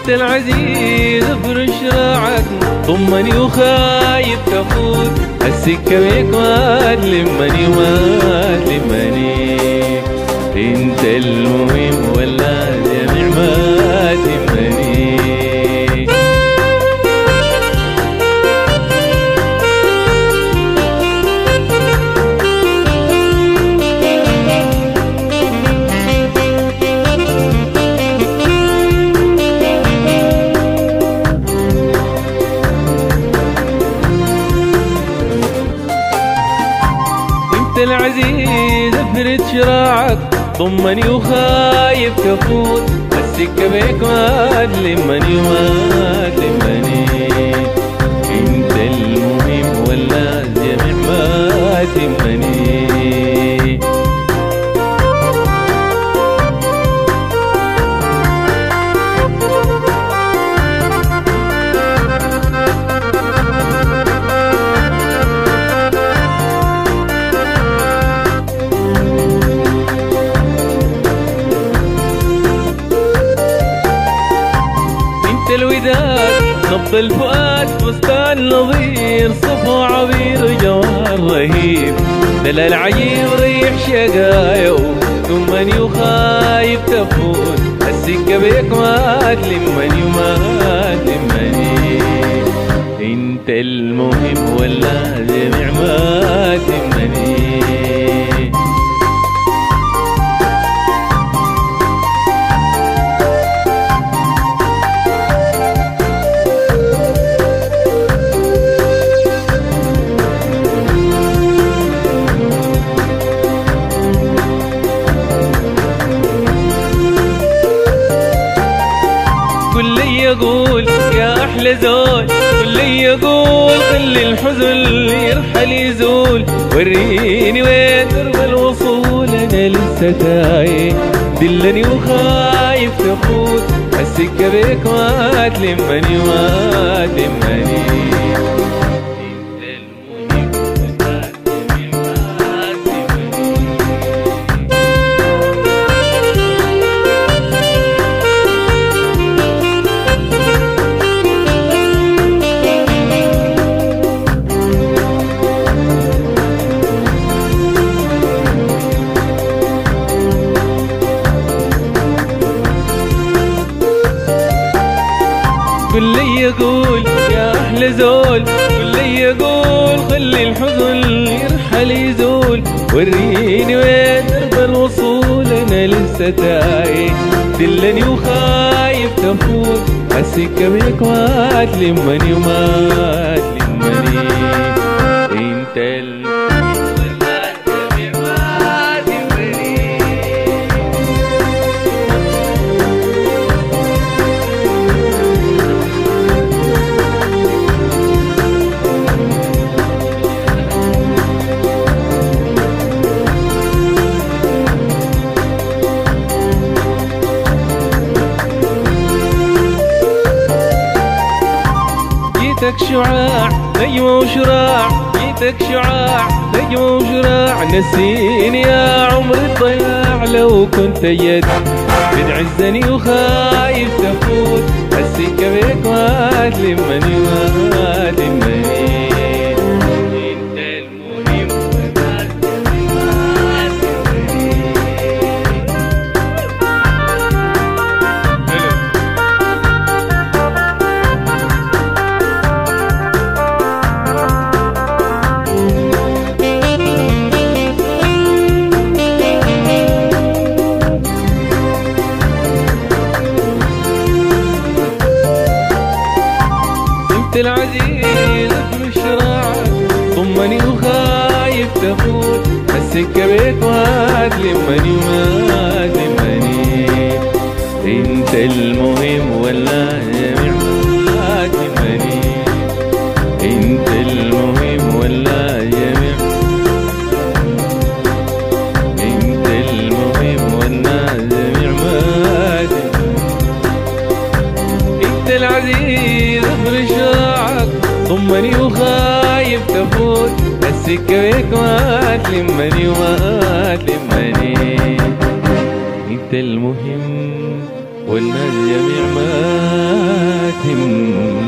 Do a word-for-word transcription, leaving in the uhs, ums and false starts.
انت العزيز افرش راعك ضمني وخايف تفوت السكة بيك ما تلمني ما تلمني انت المهم ولا جميع ما تهمني. العزيز افرد شراعك ضمني وخايف تفوت السكة بيك ما تلمني وما تلمني انت المهم ولا جميع ما تهمني. الوداد نبض الفؤاد فستان نظير صفو عبير جوهر رهيب دلال عجيب ريح شقايا ثمني وخايف تفوت السكة بيك ما تلمني وما تهمني انت المهم ولا جميع ما تهمني. يقول يا أحلى زول واللي يقول خلي الحزن يرحل يزول وريني وين درب الوصول أنا لسه تايه دلني وخايف تفوت السكة بيك ما تلمني وما تهمني. واللي يقول يا أحلى زول واللي يقول خلي الحزن يرحل يزول وريني وين درب الوصول أنا لسه تايه دلني وخايف تفوت السكة بيك ما تلمني وما تلمني انت ال جيتك شعاع نجمة وشراع جيتك شعاع نجمة وشراع نسيني يا عمر الضياع لو كنت جد بتعزني وخايف تفوت السكة بيك ما تلمني وما تهمني انت المهم وما العزيز افرش راعك ضمني وخايف تفوت السكة بيك ما تلمني وما تهمني انت المهم ولا جميع ما تهمني انت المهم ولا جميع انت المهم ولا جميع ما تهمني انت العزيز افرش راعك ضمني وخايف تفوت السكة بيك ما تلمني وما تلمني انت المهم والناس جميع ما حاتم